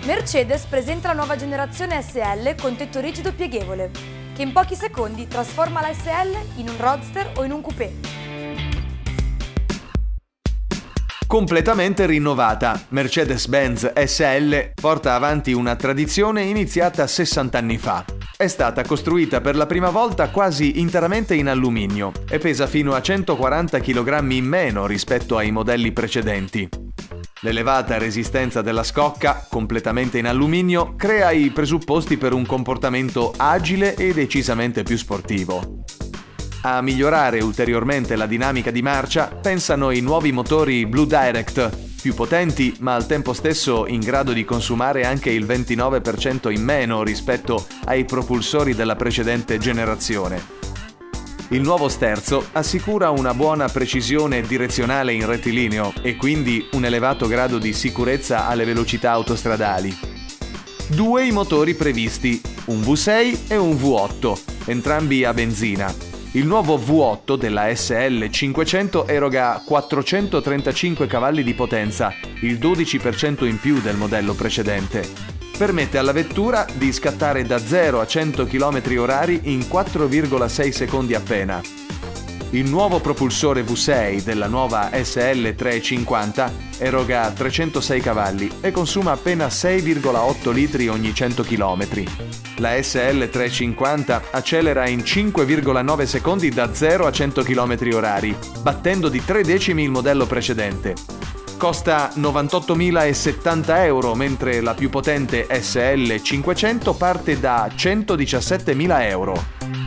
Mercedes presenta la nuova generazione SL con tetto rigido pieghevole, che in pochi secondi trasforma la SL in un roadster o in un coupé. Completamente rinnovata, Mercedes-Benz SL porta avanti una tradizione iniziata 60 anni fa. È stata costruita per la prima volta quasi interamente in alluminio e pesa fino a 140 kg in meno rispetto ai modelli precedenti. L'elevata resistenza della scocca, completamente in alluminio, crea i presupposti per un comportamento agile e decisamente più sportivo. A migliorare ulteriormente la dinamica di marcia pensano i nuovi motori Blue Direct, più potenti ma al tempo stesso in grado di consumare anche il 29% in meno rispetto ai propulsori della precedente generazione. Il nuovo sterzo assicura una buona precisione direzionale in rettilineo e quindi un elevato grado di sicurezza alle velocità autostradali. Due i motori previsti, un V6 e un V8, entrambi a benzina. Il nuovo V8 della SL 500 eroga 435 cavalli di potenza, il 12% in più del modello precedente. Permette alla vettura di scattare da 0 a 100 km/h in 4,6 secondi appena. Il nuovo propulsore V6 della nuova SL 350 eroga 306 cavalli e consuma appena 6,8 litri ogni 100 km. La SL 350 accelera in 5,9 secondi da 0 a 100 km/h, battendo di 3 decimi il modello precedente. Costa 98.070 euro, mentre la più potente SL 500 parte da 117.000 euro.